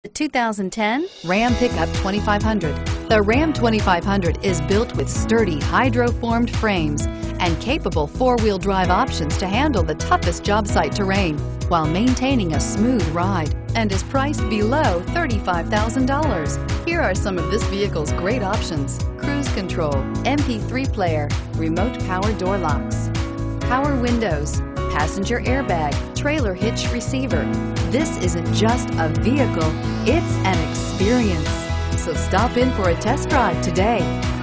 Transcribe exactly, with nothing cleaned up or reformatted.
The two thousand ten Ram Pickup twenty-five hundred. The Ram twenty-five hundred is built with sturdy hydro-formed frames and capable four-wheel drive options to handle the toughest job site terrain while maintaining a smooth ride, and is priced below thirty-five thousand dollars. Here are some of this vehicle's great options: cruise control, M P three player, remote power door locks, power windows, passenger airbag, trailer hitch receiver. This isn't just a vehicle, it's an experience. So stop in for a test drive today.